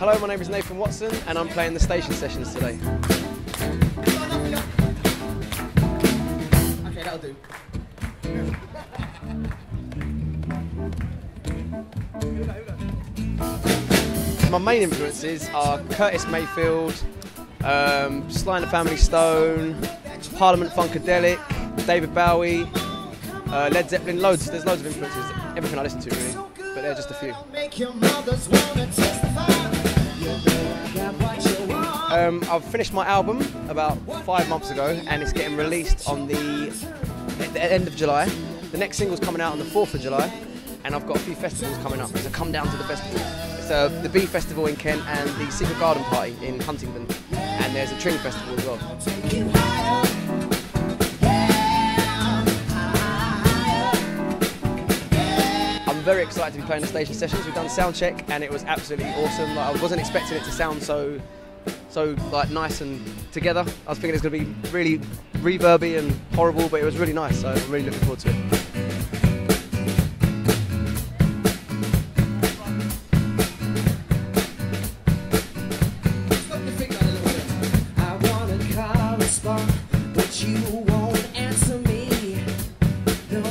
Hello, my name is Nathan Watson and I'm playing the Station Sessions today. Okay, that'll do. My main influences are Curtis Mayfield, Sly and the Family Stone, Parliament Funkadelic, David Bowie, Led Zeppelin, loads. There's loads of influences. Everything I listen to really, but they're just a few. I've finished my album about 5 months ago and it's getting released on the end of July. The next single's coming out on the 4th of July and I've got a few festivals coming up, so come down to the festival. It's the Bee Festival in Kent and the Secret Garden Party in Huntingdon, and there's a Tring Festival as well. I'm very excited to be playing the Station Sessions. We've done sound check and it was absolutely awesome. Like, I wasn't expecting it to sound so like nice and together. I was thinking it's going to be really reverby and horrible, but it was really nice, so I'm really looking forward to it. But you won't answer me. No,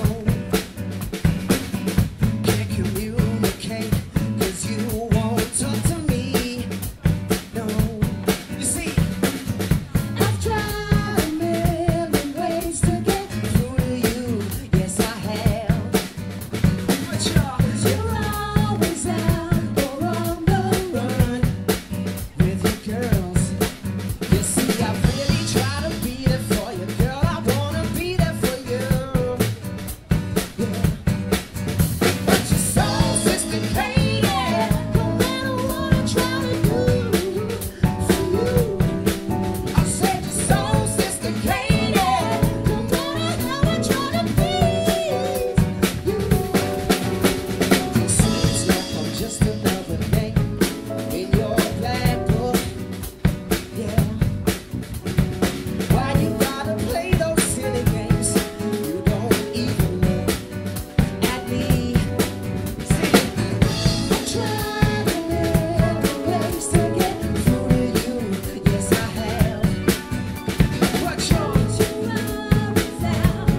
can't communicate, 'cause you won't talk to me. No, you see, I've tried a million ways to get through to you. Yes, I have. But you're always out or on the run with your girls. You see, I've really tried to be there for you, girl. I wanna be there for you. Yeah. But you're so sophisticated, no matter what I try to do for you. I said you're so sophisticated, no matter how I try to please you. It seems like I'm just another name in your black book. Yeah. Why you gotta play those silly games? You don't even look at me. See, I'm trying a million ways to get through to you. Yes, I have. But you're always out with your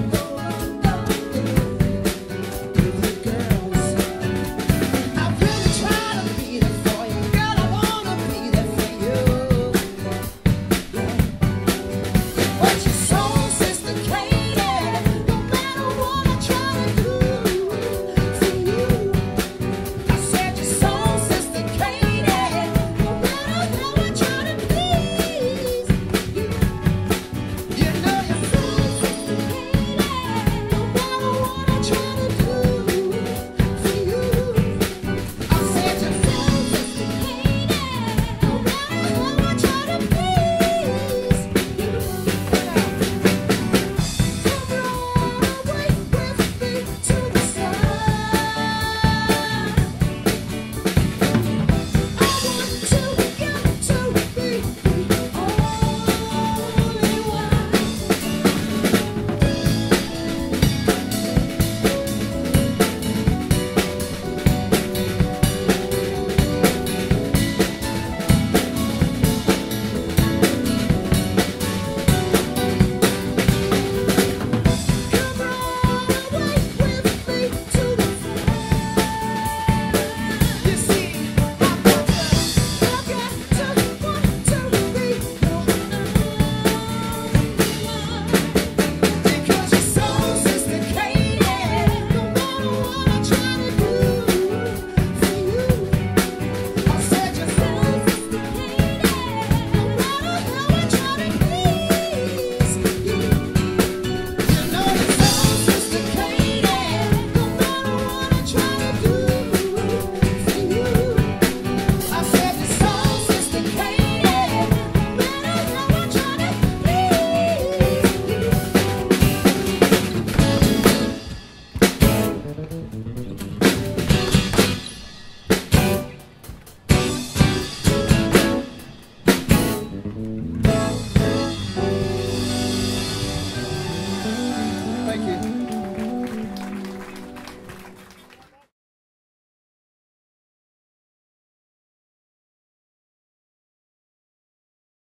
girls. I really try to be there for you, girl. I wanna be there for you. But you're so sophisticated, no matter what I try to do for you. I said you're so sophisticated, no matter how I try to please you. You know you're so sophisticated, no matter what I try to do for you. I said you're so sophisticated, no matter how I try to please you. Thank you.